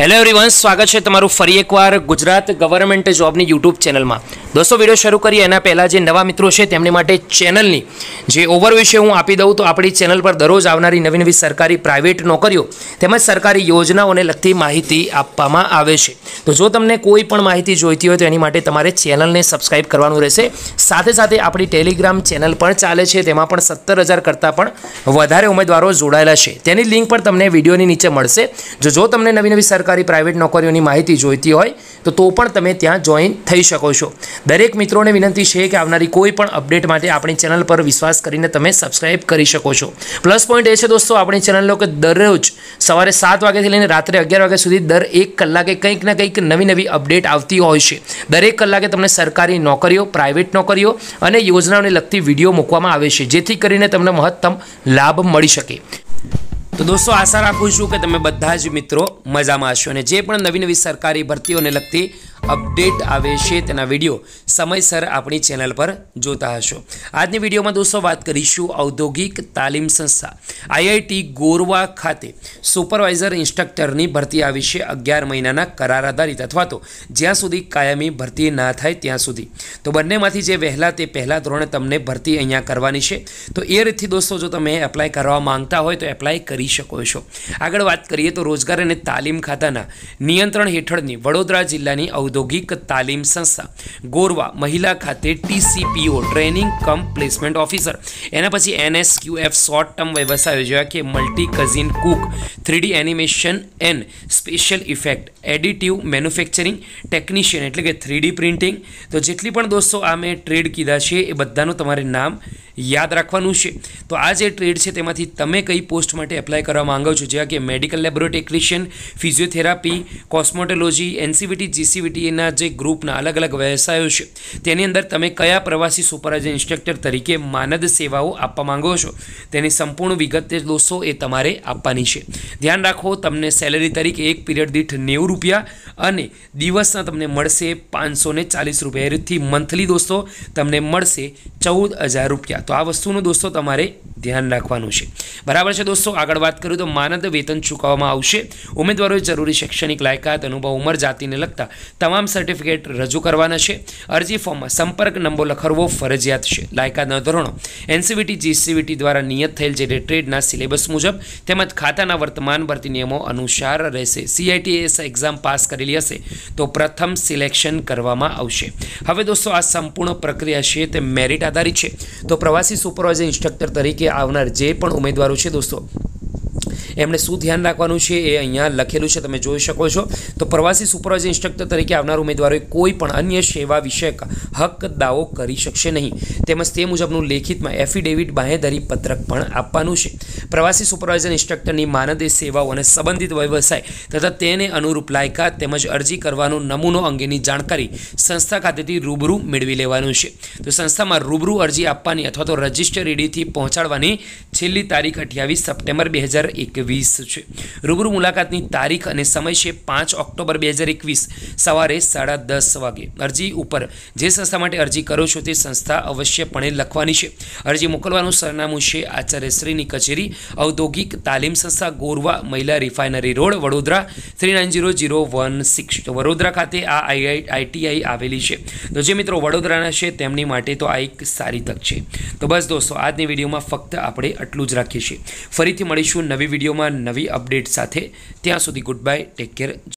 Hello everyone, स्वागत है तमारू फरी एक वार गुजरात गवर्नमेंट जॉबनी यूट्यूब चैनल में। दोस्तों, वीडियो शुरू करिए एना पहला जे नवा मित्रों है तेमने माटे चैनलनी जे ओवरव्यू है हूँ आपी दऊँ। तो अपनी चैनल पर दररोज आवनारी नवी नवी सरकारी प्राइवेट नौकरीओ तेमज सरकारी योजनाओं ने लगती माहिती आपवामां आवे छे। तो जो तमने कोई पण माहिती जोईती होय तो एनी माटे तमारे चैनल ने सब्सक्राइब करवानुं रहेशे। साथे साथे आपणी टेलिग्राम चैनल पण चाले छे, तेमां पण 17,000 करता पण वधारे उमेदवारो जोड़ायेला छे। तेनी लिंक पर तमने विडियोनी नीचे मळशे। जो तमने नवी नवी सरकारी प्राइवेट नौकरीओनी माहिती जोईती होय तो पण तमे त्यां जॉइन थई शको छो। दरेक मित्रों ने विनंती है कि आवनारी कोई पण अपडेट माटे अपनी चैनल पर विश्वास करीने तमे सब्सक्राइब करी शको छो। प्लस पॉइंट ए छे दोस्तों, अपनी चैनल के दररोज सवारे 7 वाग्याथी लईने रात्रे 11 वाग्या सुधी दर 1 कलाके कंईक ना कंईक नवी नवी अपडेट आवती होय छे। दरेक कलाके तमने सरकारी नौकरीओ, प्राइवेट नौकरीओ अने योजनाओने लगती विडियो मूकवामां आवे छे, जेथी करीने तमने महत्तम लाभ मळी शके। तो दोस्तों, आशा राखुं छुं कि तमे बधा ज मित्रों मजामां हशो अने जे पण नवी नवी सरकारी भरतीओने लगती अपडेट आवे छे तेना विडियो समयसर अपनी चैनल पर जोता हशो। आजनी विडियो में दोस्तों बात करीशुं औद्योगिक तालीम संस्था IIT गोरवा खाते सुपरवाइजर इंस्ट्रक्टरनी भरती आवी छे। 11 महीनाना करार आधारित अथवा तो ज्यां सुधी कायमी भरती ना थाय त्यां सुधी। तो बंनेमांथी जे वहेला ते पहला धोरणे तमने भरती अहींया करवानी छे। तो ए रीतथी दोस्तों जो तमे एप्लाय करवा मांगता होय तो एप्लाय करी शको छो। आगळ वात करीए तो रोजगार अने तालीम खाताना नियंत्रण हेठळनी वडोदरा जिल्लानी औद्योगिक तालीम संस्था गोरवा महिला खाते TCPO training cum placement officer, एना पछी NSQF शॉर्ट टर्म व्यवसाय जेवा कि multi cuisine cook, 3D animation and special effect, additive manufacturing technician एटले कि 3D प्रिंटिंग। तो जेटली पण दोस्तों आ मैं ट्रेड कीधा छे ए बधानुं तमारे नाम याद राखवानुं छे। तो आ जे ट्रेड छे तेमांथी तमे कई पोस्ट माटे एप्लाय करवा मांगो छो, जेवा कि medical laboratory technician, physiotherapy, cosmetology, NCVT, GCVT ना जे ग्रुपना अलग अलग व्यवसायों छे तेनी अंदर तमे कया प्रवासी सुपरवाइजर इंस्ट्रक्टर तरीके मानद सेवाओं आपवा मांगो छो तेनी संपूर्ण विगत दोस्तों ए तमारे आपवानी छे। ध्यान राखो, तमने सेलरी तरीके एक पीरियड दीठ 90 रुपया अने दिवसना तमने मळशे 540 रुपया। ए रीतथी मंथली दोस्तों तमने मळशे 14,000 रुपया। तो आ वस्तुनुं दोस्तों तमारे ध्यान राखवानुं छे। बराबर है दोस्तों। आगळ वात करूँ तो मानद वेतन चूकववामां आवशे। उम्मीदवारोए जरूरी शैक्षणिक लायकात, अनुभव, उमर, जातिने लगता तमाम सर्टिफिकेट रजू करवाना छे। अरजी फॉर्म में संपर्क नंबर लखवવો फरजियात छे। लायकातना धोरणो NCVT GCVT द्वारा नियत थयेल जे ट्रेडना सिलेबस मुजब तेमज खाताना वर्तमान भरती नियमों अनुसार रहेशे। CITS एक्जाम पास करेली हशे तो प्रथम सिलेक्शन करवामां आवशे। हवे दोस्तों आ संपूर्ण प्रक्रिया छे ते मेरिट आधारित छे। तो प्रवासी सुपरवाइजर इंस्ट्रक्टर तरीके आवनार जे पण उम्मीदवारो छे दोस्तों एमने शुं ध्यान राखवानुं छे ए अहींया लखेलुं छे, तमे जोई शको छो। तो प्रवासी सुपरवाइजर इंस्ट्रक्टर तरीके आवनार उम्मीदवारोए कोई पण अन्य सेवा विषयक हक दावो करी शकशे नहीं। तेमज ते मुजबनुं लेखितमां एफिडेविट बाहेधरी पत्रक पण आपवानुं छे। प्रवासी सुपरवाइजर इंस्ट्रक्टरनी मानदेय सेवाओं अने संबंधित व्यवसाय तथा तेने अनुरूप लायकात तेमज अरजी करवानो नमूनो अंगेनी जाणकारी संस्था खातेथी रूबरू मेळवी लेवानुं छे। तो संस्थामां रूबरू अरजी आपवानी अथवा तो रजिस्टर ईडीथी पहोंचाडवानी छेल्ली तारीख 28 सप्टेम्बर 2021 छे। रूबरू मुलाकातनी तारीख अने समय छे 5 ऑक्टोबर 2021 सवारे 10:30 वागे। अरजी उपर जे संस्था माटे अरजी करो छो ते संस्था अवश्यपणे लखवानी छे। अरजी मोकलवानुं सरनामું छे आचार्यश्रीनी कचेरी, औद्योगिक तालीम संस्था गोरवा, महिला रिफाइनरी रोड, वडोदरा 390016। तो वडोदरा खाते आ ITI आवेली छे। तो जे मित्रों वडोदराना छे तेमनी माटे तो आ एक सारी तक छे। तो बस दोस्तों आजनी विडियोमां फक्त आपणे आटલું જ રાખીએ છીએ। ફરીથી મળીશું નવી વિડીયોમાં નવી અપડેટ સાથે। ત્યાં સુધી ગુડ બાય, ટેક કેર।